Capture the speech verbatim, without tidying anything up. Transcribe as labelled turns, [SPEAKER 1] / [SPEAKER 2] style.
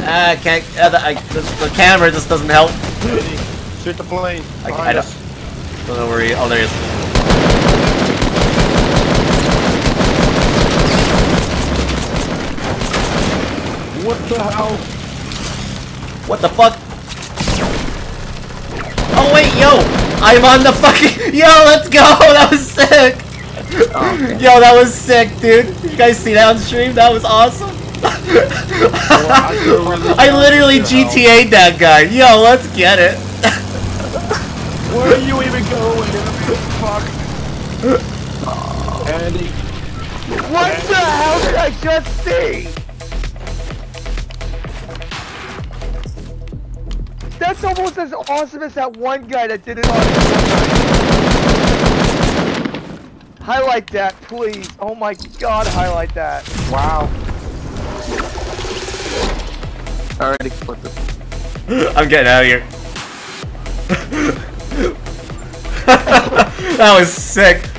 [SPEAKER 1] Ah, I can't. Uh, the, I, the, the camera just doesn't help.
[SPEAKER 2] Shoot the plane.
[SPEAKER 1] I, I don't, don't know where he. Oh, there he is.
[SPEAKER 2] What the hell?
[SPEAKER 1] What the fuck? Oh wait, yo! I'm on the fucking. Yo, let's go! That was sick. Oh, okay. Yo, that was sick, dude. You guys see that on stream? That was awesome. Well, I, really I literally G T A'd that guy. Yo, let's get it.
[SPEAKER 2] Where are you even going? Fuck. Andy.
[SPEAKER 3] What Andy. The hell did I just see? That's almost as awesome as that one guy that did it on. Highlight that, please. Oh my god, highlight that. Wow.
[SPEAKER 4] Already put this.
[SPEAKER 1] I'm getting out of here. That was sick.